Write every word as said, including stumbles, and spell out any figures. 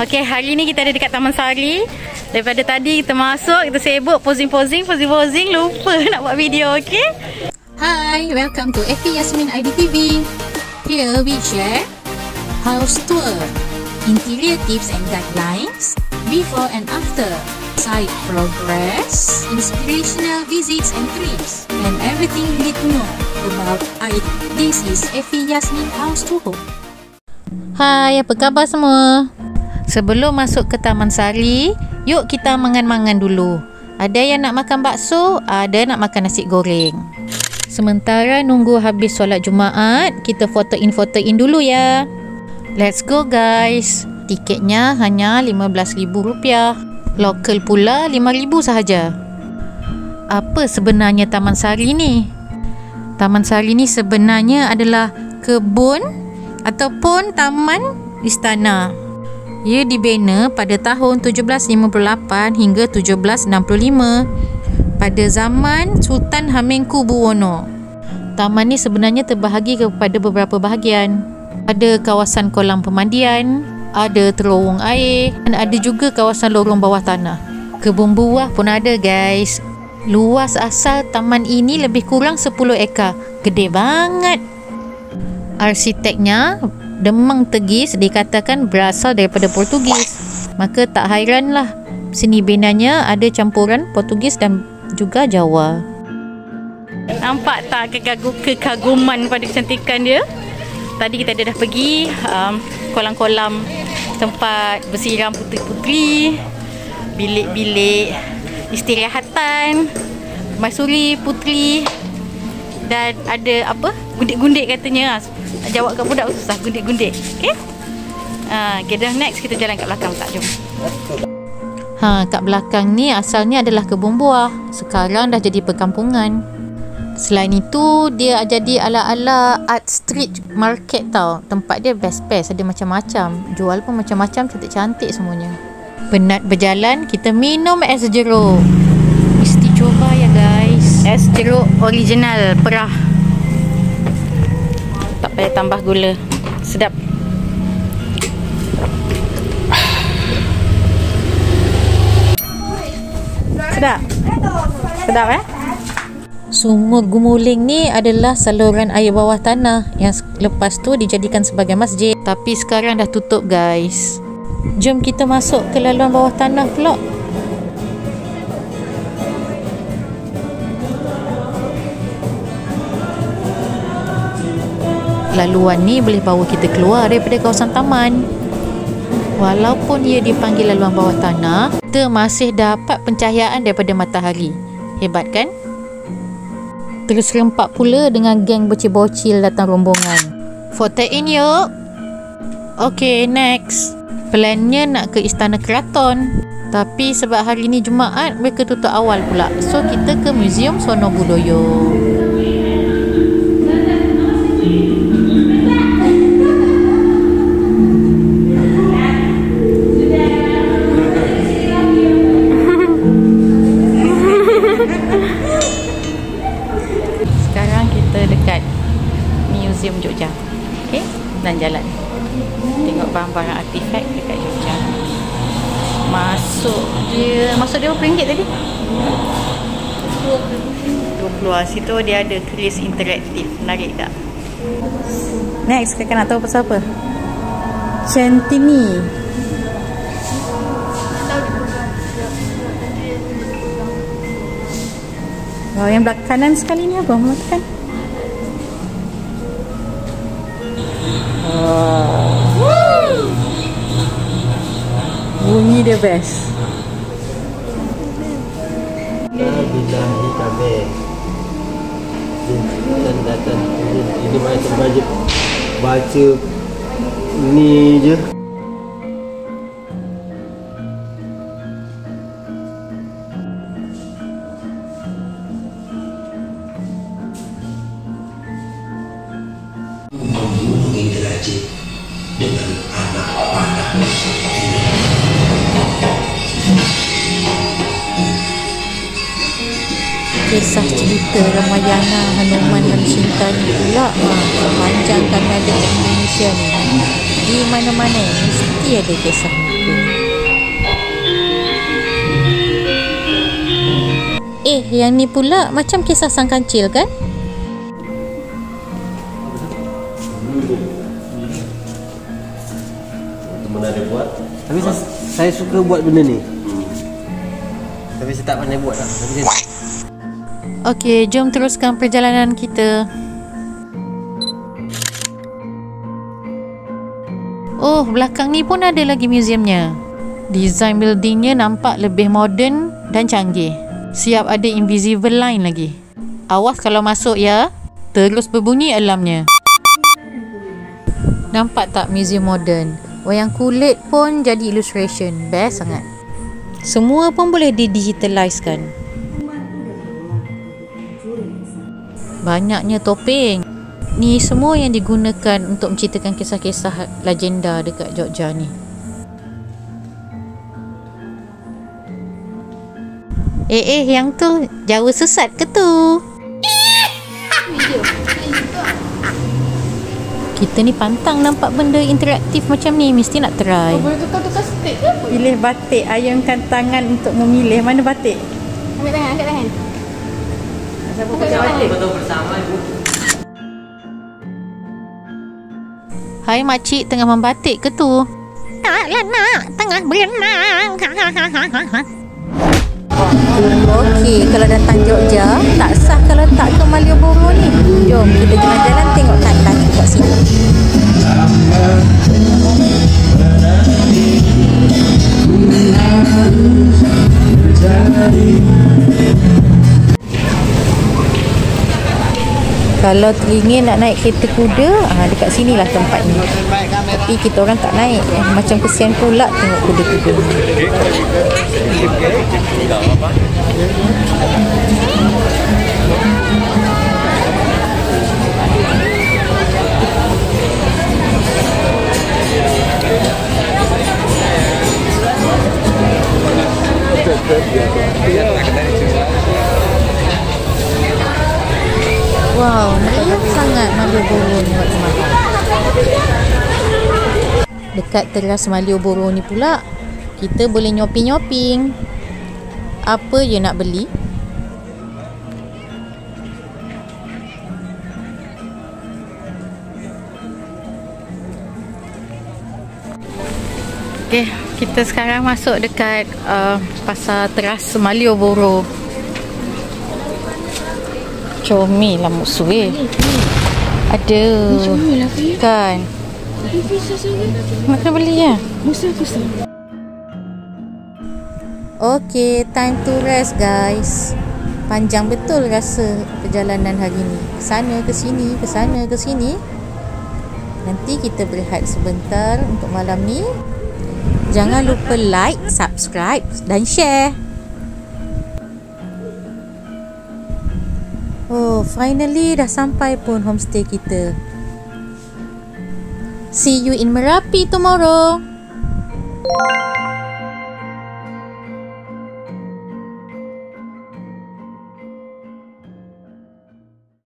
Okey, hari ni kita ada dekat Taman Sari. Daripada tadi kita masuk, kita sibuk posing-posing, posing-posing, lupa nak buat video, okey? Hi, welcome to Effie Yasmin I D T V. Here we share house tour, interior tips and guidelines, before and after, site progress, inspirational visits and trips, and everything you need to know about I D. This is Effie Yasmin House Tour. Hai, apa khabar semua? Sebelum masuk ke Taman Sari, yuk kita mangan-mangan dulu. Ada yang nak makan bakso, ada nak makan nasi goreng. Sementara nunggu habis solat Jumaat, kita foto in foto in dulu ya. Let's go guys. Tiketnya hanya lima belas ribu rupiah. Lokal pula lima ribu sahaja. Apa sebenarnya Taman Sari ni? Taman Sari ni sebenarnya adalah kebun ataupun taman istana. Ia dibina pada tahun tujuh belas lima puluh lapan hingga tujuh belas enam puluh lima pada zaman Sultan Hamengkubuwono. Taman ni sebenarnya terbahagi kepada beberapa bahagian. Ada kawasan kolam pemandian, ada terowong air, dan ada juga kawasan lorong bawah tanah. Kebun buah pun ada guys. Luas asal taman ini lebih kurang sepuluh ekar. Gede banget. Arsiteknya Demang Tegis dikatakan berasal daripada Portugis. Maka tak hairanlah seni binanya ada campuran Portugis dan juga Jawa. Nampak tak kekagu- kekaguman pada kecantikan dia? Tadi kita dah pergi um, kolam-kolam tempat bersiram puteri-puteri, bilik-bilik istirahatan, maisuri puteri, dan ada apa? Gundik-gundik katanya. Jawab kat budak susah, gundik-gundik. Okey? Ha, okay, dah next kita jalan kat belakang tak? Jom. Ha, kat belakang ni asalnya adalah kebun buah. Sekarang dah jadi perkampungan. Selain itu, dia jadi ala-ala art street market tau. Tempat dia best-best, ada macam-macam. Jual pun macam-macam, cantik-cantik semuanya. Penat berjalan, kita minum es jeruk. Mesti cuba ya guys. Es jeruk original, perah. Tak payah tambah gula. Sedap. Sedap. Sedap eh? Sumur Gumuling ni adalah saluran air bawah tanah yang lepas tu dijadikan sebagai masjid. Tapi sekarang dah tutup guys. Jom kita masuk ke laluan bawah tanah pula. Laluan ni boleh bawa kita keluar daripada kawasan taman. Walaupun ia dipanggil laluan bawah tanah, kita masih dapat pencahayaan daripada matahari. Hebat kan? Terus rempak pula dengan geng bocil-bocil datang rombongan. Foto in yuk. Okay, next. Plannya nak ke Istana Keraton. Tapi sebab hari ni Jumaat, mereka tutup awal pula. So, kita ke Museum Sono Budoyo. Museum Jogja. Okey, dan jalan. Tengok barang-barang artifak dekat Jogja. Masuk dia, masuk dia berapa ringgit tadi? dua puluh. Situ dia ada keris interaktif. Menarik tak? Next, kakak nak tahu pasal apa? Centini. Oh, yang belakang kanan sekali ni apa? Makan. Bunyi dia best. Billahi kami dan datang ini macam baca baca ni je. Membunuh interaksi dengan anak panah. Kisah cerita Ramayana Hanuman dan Sinta ni pula ha, panjang kami ada kat Indonesia ni. Di mana-mana mesti ada kisah ni. pun. Eh, yang ni pula macam kisah sang kancil kan? Teman ada buat. Tapi saya, saya suka buat benda ni. Tapi saya tak pandai buat lah. Tapi saya... Okey, jom teruskan perjalanan kita. Oh, belakang ni pun ada lagi museumnya. Design buildingnya nampak lebih moden dan canggih. Siap ada invisible line lagi. Awas kalau masuk ya. Terus berbunyi alarmnya. Nampak tak museum moden? Wayang kulit pun jadi illustration. Best sangat. Semua pun boleh didigitalizekan. Banyaknya topeng. Ni semua yang digunakan untuk menceritakan kisah-kisah legenda dekat Jogja ni. Eh eh yang tu Jawa sesat ke tu? Kita ni pantang nampak benda interaktif macam ni, mesti nak try. Boleh tukar-tukar stick ke apa? Pilih batik, ayunkan tangan untuk memilih mana batik. Ambil tangan, angkat tangan. Siapa pakai batik? Hai makcik tengah membatik ke tu? Taklah nak, tengah berenang. Okey, kalau datang Jogja, tak sah kalau tak ke Malioboro ni. Jom kita jalan-jalan tengok tanah kat sini. Kalau teringin nak naik kereta kuda, ah, dekat sinilah tempatnya. Tapi kita orang tak naik. Eh, macam kesian pula tengok kuda-kuda. Wow, meriah sangat Malioboro ni waktu malam. Dekat teras Malioboro ni pula, kita boleh nyoping-nyoping. Apa je nak beli? Okay, kita sekarang masuk dekat uh, pasar teras Malioboro. Comel lah musuh eh. Ada. Comel lah kan. Nak kena beli ya? Musa tu sah. Okay, time to rest guys. Panjang betul rasa perjalanan hari ni. Kesana ke sini, kesana ke sini. Nanti kita berehat sebentar untuk malam ni. Jangan lupa like, subscribe dan share. Oh, finally dah sampai pun homestay kita. See you in Merapi tomorrow.